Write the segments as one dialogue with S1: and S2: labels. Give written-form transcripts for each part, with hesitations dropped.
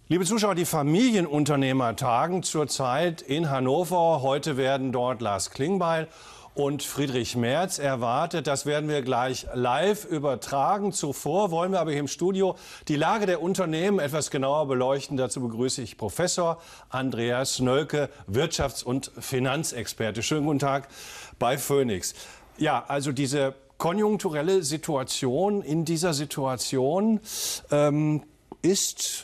S1: Liebe Zuschauer, die Familienunternehmer tagen zurzeit in Hannover. Heute werden dort Lars Klingbeil und Friedrich Merz erwartet. Das werden wir gleich live übertragen. Zuvor wollen wir aber hier im Studio die Lage der Unternehmen etwas genauer beleuchten. Dazu begrüße ich Professor Andreas Nölke, Wirtschafts- und Finanzexperte. Schönen guten Tag bei Phoenix. Ja, also diese konjunkturelle Situation, in dieser Situation ist,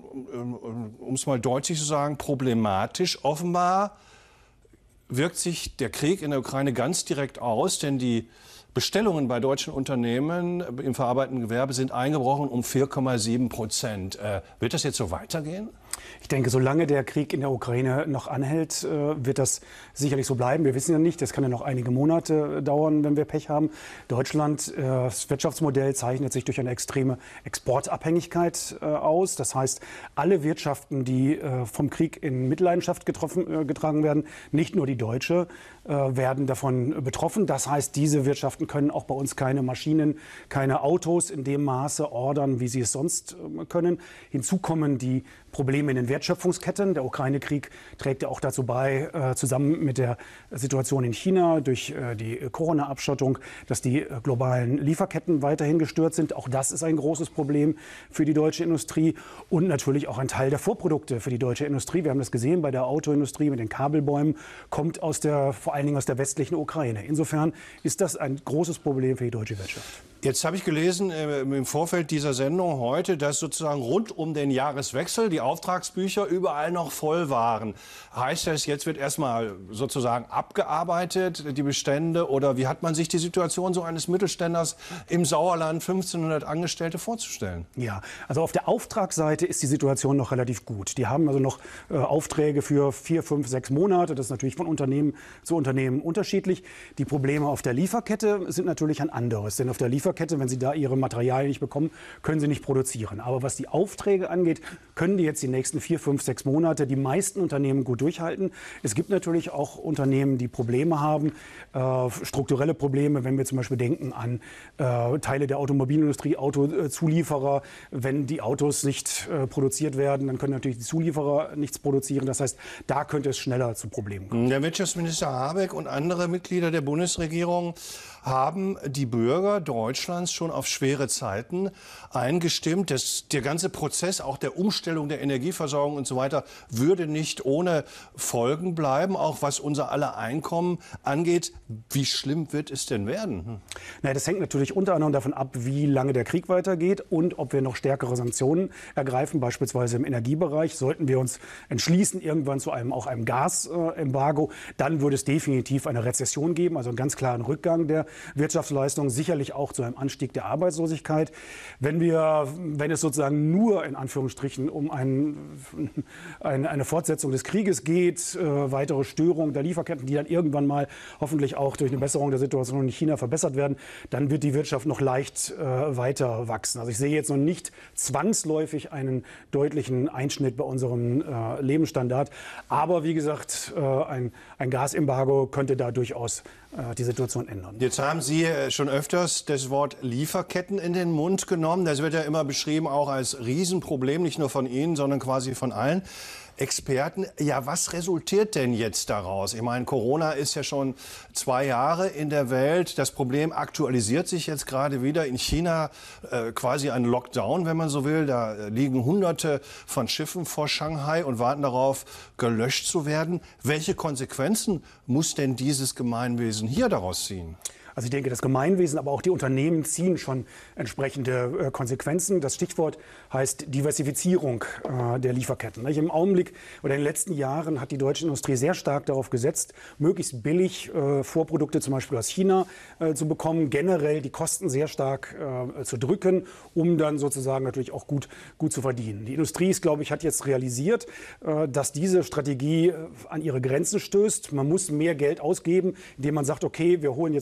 S1: um es mal deutlich zu sagen, problematisch. Offenbar wirkt sich der Krieg in der Ukraine ganz direkt aus, denn die Bestellungen bei deutschen Unternehmen im verarbeitenden Gewerbe sind eingebrochen um 4,7%. Wird das jetzt so weitergehen?
S2: Ich denke, solange der Krieg in der Ukraine noch anhält, wird das sicherlich so bleiben. Wir wissen ja nicht, das kann ja noch einige Monate dauern, wenn wir Pech haben. Deutschland, das Wirtschaftsmodell zeichnet sich durch eine extreme Exportabhängigkeit aus. Das heißt, alle Wirtschaften, die vom Krieg in Mitleidenschaft getragen werden, nicht nur die deutsche, werden davon betroffen. Das heißt, diese Wirtschaften können auch bei uns keine Maschinen, keine Autos in dem Maße ordern, wie sie es sonst können. Hinzu kommen die Probleme in den Wertschöpfungsketten. Der Ukraine-Krieg trägt ja auch dazu bei, zusammen mit der Situation in China durch die Corona-Abschottung, dass die globalen Lieferketten weiterhin gestört sind. Auch das ist ein großes Problem für die deutsche Industrie und natürlich auch ein Teil der Vorprodukte für die deutsche Industrie. Wir haben das gesehen bei der Autoindustrie mit den Kabelbäumen, kommt vor allen Dingen aus der westlichen Ukraine. Insofern ist das ein großes Problem für die deutsche Wirtschaft.
S1: Jetzt habe ich gelesen im Vorfeld dieser Sendung heute, dass sozusagen rund um den Jahreswechsel die Auftragsbücher überall noch voll waren. Heißt das, jetzt wird erstmal sozusagen abgearbeitet, die Bestände? Oder wie hat man sich die Situation so eines Mittelständlers im Sauerland, 1500 Angestellte, vorzustellen?
S2: Ja, also auf der Auftragsseite ist die Situation noch relativ gut. Die haben also noch Aufträge für 4, 5, 6 Monate. Das ist natürlich von Unternehmen zu Unternehmen unterschiedlich. Die Probleme auf der Lieferkette sind natürlich ein anderes. Denn auf der Lieferkette, wenn Sie da Ihre Materialien nicht bekommen, können Sie nicht produzieren. Aber was die Aufträge angeht, können die jetzt die nächsten 4, 5, 6 Monate die meisten Unternehmen gut durchhalten. Es gibt natürlich auch Unternehmen, die Probleme haben, strukturelle Probleme, wenn wir zum Beispiel denken an Teile der Automobilindustrie, Autozulieferer. Wenn die Autos nicht produziert werden, dann können natürlich die Zulieferer nichts produzieren. Das heißt, da könnte es schneller zu Problemen kommen.
S1: Der Wirtschaftsminister Habeck und andere Mitglieder der Bundesregierung haben die Bürger Deutschlands schon auf schwere Zeiten eingestimmt. Der ganze Prozess, auch der Umstellung der Energieversorgung und so weiter, würde nicht ohne Folgen bleiben, auch was unser aller Einkommen angeht. Wie schlimm wird es denn werden?
S2: Na, das hängt natürlich unter anderem davon ab, wie lange der Krieg weitergeht und ob wir noch stärkere Sanktionen ergreifen, beispielsweise im Energiebereich. Sollten wir uns entschließen, irgendwann zu einem Gasembargo, dann würde es definitiv eine Rezession geben, also einen ganz klaren Rückgang der Wirtschaftsleistung, sicherlich auch zu einem Anstieg der Arbeitslosigkeit. Wenn es sozusagen nur in Anführungsstrichen um eine Fortsetzung des Krieges geht, weitere Störung der Lieferketten, die dann irgendwann mal hoffentlich auch durch eine Besserung der Situation in China verbessert werden, dann wird die Wirtschaft noch leicht weiter wachsen. Also ich sehe jetzt noch nicht zwangsläufig einen deutlichen Einschnitt bei unserem Lebensstandard. Aber wie gesagt, ein Gasembargo könnte da durchaus die Situation ändern.
S1: Jetzt haben Sie schon öfters das Wort Lieferketten in den Mund genommen. Das wird ja immer beschrieben auch als Riesenproblem, nicht nur von Ihnen, sondern quasi von allen Experten. Ja, was resultiert denn jetzt daraus? Ich meine, Corona ist ja schon 2 Jahre in der Welt. Das Problem aktualisiert sich jetzt gerade wieder. In China quasi ein Lockdown, wenn man so will. Da liegen Hunderte von Schiffen vor Shanghai und warten darauf, gelöscht zu werden. Welche Konsequenzen muss denn dieses Gemeinwesen hier daraus ziehen?
S2: Also ich denke, das Gemeinwesen, aber auch die Unternehmen ziehen schon entsprechende Konsequenzen. Das Stichwort heißt Diversifizierung der Lieferketten. Im Augenblick oder in den letzten Jahren hat die deutsche Industrie sehr stark darauf gesetzt, möglichst billig Vorprodukte zum Beispiel aus China zu bekommen, generell die Kosten sehr stark zu drücken, um dann sozusagen natürlich auch gut zu verdienen. Die Industrie hat jetzt realisiert, dass diese Strategie an ihre Grenzen stößt. Man muss mehr Geld ausgeben, indem man sagt, okay, wir holen jetzt nicht alle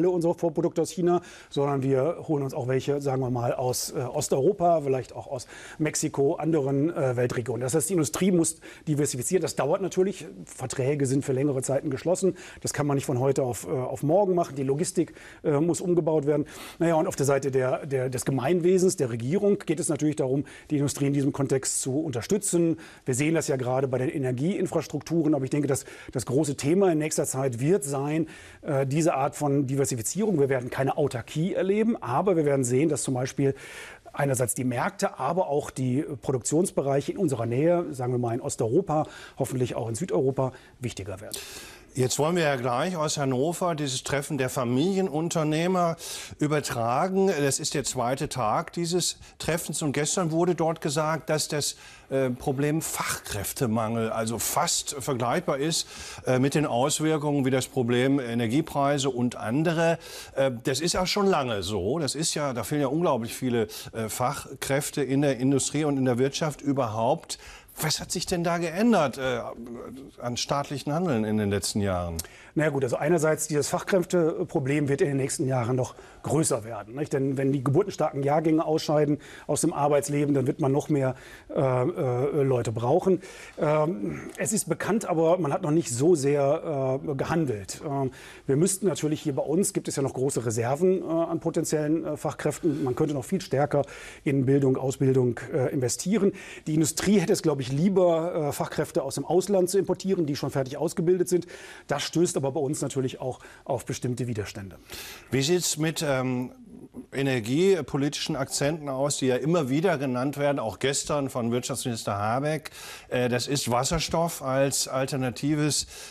S2: alle unsere Vorprodukte aus China, sondern wir holen uns auch welche, sagen wir mal, aus Osteuropa, vielleicht auch aus Mexiko, anderen Weltregionen. Das heißt, die Industrie muss diversifizieren. Das dauert natürlich. Verträge sind für längere Zeiten geschlossen. Das kann man nicht von heute auf morgen machen. Die Logistik muss umgebaut werden. Naja, und auf der Seite des Gemeinwesens, der Regierung, geht es natürlich darum, die Industrie in diesem Kontext zu unterstützen. Wir sehen das ja gerade bei den Energieinfrastrukturen. Aber ich denke, dass das große Thema in nächster Zeit wird sein, diese Art von Diversifizierung. Wir werden keine Autarkie erleben, aber wir werden sehen, dass zum Beispiel einerseits die Märkte, aber auch die Produktionsbereiche in unserer Nähe, sagen wir mal in Osteuropa, hoffentlich auch in Südeuropa, wichtiger werden.
S1: Jetzt wollen wir ja gleich aus Hannover dieses Treffen der Familienunternehmer übertragen. Das ist der zweite Tag dieses Treffens und gestern wurde dort gesagt, dass das Problem Fachkräftemangel also fast vergleichbar ist mit den Auswirkungen wie das Problem Energiepreise und andere. Das ist auch schon lange so. Das ist ja, da fehlen ja unglaublich viele Fachkräfte in der Industrie und in der Wirtschaft überhaupt. Was hat sich denn da geändert an staatlichen Handeln in den letzten Jahren?
S2: Na ja, gut, also einerseits dieses Fachkräfteproblem wird in den nächsten Jahren noch größer werden. Nicht? Denn wenn die geburtenstarken Jahrgänge ausscheiden aus dem Arbeitsleben, dann wird man noch mehr Leute brauchen. Es ist bekannt, aber man hat noch nicht so sehr gehandelt. Wir müssten natürlich hier bei uns, gibt es ja noch große Reserven an potenziellen Fachkräften. Man könnte noch viel stärker in Bildung, Ausbildung investieren. Die Industrie hätte es, glaube ich, lieber Fachkräfte aus dem Ausland zu importieren, die schon fertig ausgebildet sind. Das stößt aber bei uns natürlich auch auf bestimmte Widerstände.
S1: Wie sieht es mit energiepolitischen Akzenten aus, die ja immer wieder genannt werden, auch gestern von Wirtschaftsminister Habeck? Das ist Wasserstoff als alternative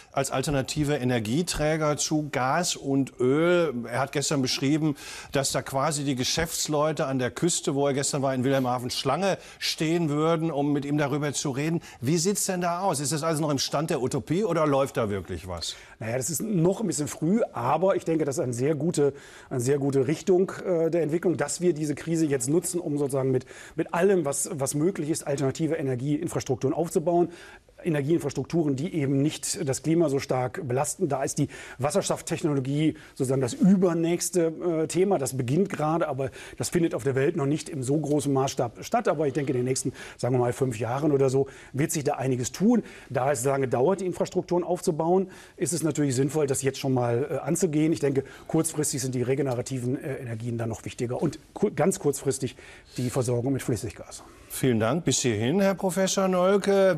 S1: Energieträger zu Gas und Öl. Er hat gestern beschrieben, dass da quasi die Geschäftsleute an der Küste, wo er gestern war, in Wilhelmshaven, Schlange stehen würden, um mit ihm darüber zu reden. Wie sieht es denn da aus? Ist das also noch im Stand der Utopie oder läuft da wirklich was?
S2: Naja, das ist noch ein bisschen früh, aber ich denke, das ist eine sehr gute Richtung der Entwicklung, dass wir diese Krise jetzt nutzen, um sozusagen mit allem, was möglich ist, alternative Energieinfrastrukturen aufzubauen. Energieinfrastrukturen, die eben nicht das Klima so stark belasten. Da ist die Wasserstofftechnologie sozusagen das übernächste Thema. Das beginnt gerade, aber das findet auf der Welt noch nicht im so großen Maßstab statt. Aber ich denke, in den nächsten, sagen wir mal, 5 Jahren oder so wird sich da einiges tun. Da es lange dauert, die Infrastrukturen aufzubauen, ist es natürlich sinnvoll, das jetzt schon mal anzugehen. Ich denke, kurzfristig sind die regenerativen Energien dann noch wichtiger und ganz kurzfristig die Versorgung mit Flüssiggas.
S1: Vielen Dank bis hierhin, Herr Professor Nolke.